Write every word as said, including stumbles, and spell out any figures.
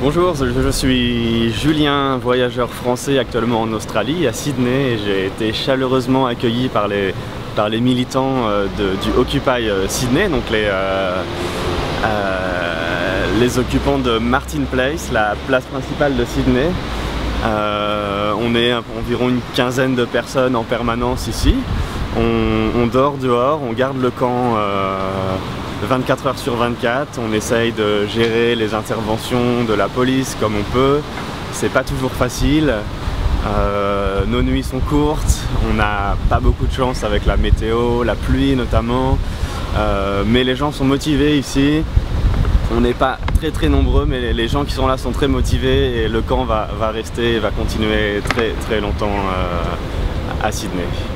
Bonjour, je suis Julien, voyageur français actuellement en Australie, à Sydney, et j'ai été chaleureusement accueilli par les, par les militants de, du Occupy Sydney, donc les, euh, euh, les occupants de Martin Place, la place principale de Sydney. Euh, on est environ une quinzaine de personnes en permanence ici. On, on dort dehors, on garde le camp euh, vingt-quatre heures sur vingt-quatre, on essaye de gérer les interventions de la police comme on peut. C'est pas toujours facile, euh, nos nuits sont courtes, on n'a pas beaucoup de chance avec la météo, la pluie notamment, euh, mais les gens sont motivés ici. On n'est pas très très nombreux, mais les gens qui sont là sont très motivés et le camp va, va rester et va continuer très très longtemps euh, à Sydney.